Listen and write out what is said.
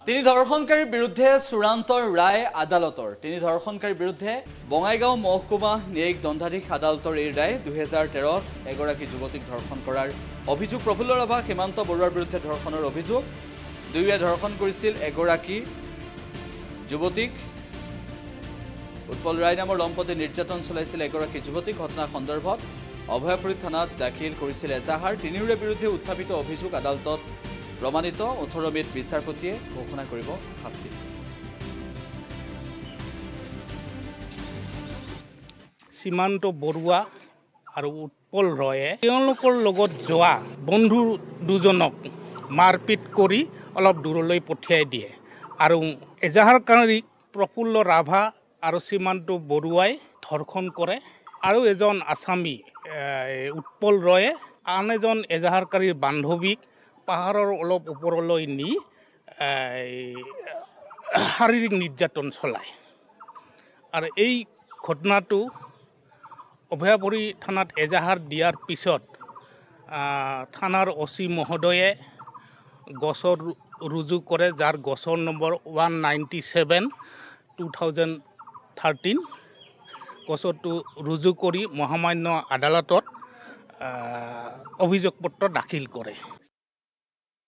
তিনি ধৰ্ষণকাৰীৰ বিৰুদ্ধে চূড়ান্ত ৰায় আদালতৰ তিনি ধৰ্ষণকাৰীৰ বিৰুদ্ধে বঙাইগাঁও মহকুমা ন্যায়িক দণ্ডাধীশ আদালতৰ এই ৰায় 2013ত এগৰাকী যুৱতীক ধৰ্ষণ কৰাৰ অভিযোগ প্ৰফুল্ল ৰাভা সীমান্ত বৰুৱাৰ বিৰুদ্ধে ধৰ্ষণৰ অভিযোগ দুয়োৱে ধৰ্ষণ কৰিছিল এগৰাকী যুৱতীক উৎপল ৰায় নামৰ দম্পতি নিৰ্যাতন চলাইছিল এগৰাকী যুৱতীক ঘটনা সন্দৰ্ভত অভয়াপুৰী থানাত দাখিল কৰিছিল এজাহাৰ তিনিওৰে বিৰুদ্ধে উত্থাপিত অভিযোগ আদালতত প্ৰমাণিত 18 মেত বিচাৰপতিয়ে ঘোষণা কৰিব শাস্তি সীমান্ত বৰুৱা আৰু উৎপল ৰয়ে তেওঁলোকৰ লগত যোৱা বন্ধু দুজনক মাৰপিট কৰি অলপ দূৰলৈ পঠিয়াই দিয়ে আৰু এজাহাৰকাৰী প্ৰফুল্ল ৰাভা আৰু সীমান্ত বৰুৱাই ধৰ্ষণ কৰে আৰু এজন আছামী উৎপল ৰয়ে আন এজন এজাহাৰকাৰীৰ বান্ধৱীক পাহাৰৰ অলপ ওপৰলৈ নি শাৰীৰিক নিৰ্যাতন চলায় আৰু এই ঘটনাটো অভয়াপুৰী থানাত এজাহাৰ দিয়াৰ পিছত থানাৰ অচি মহোদয়ে গছৰ ৰুজু কৰে যাৰ গছৰ নম্বৰ 197 2013 গছৰটো ৰুজু কৰি মহামান্য আদালতত অভিযোগ পত্ৰ দাখিল কৰে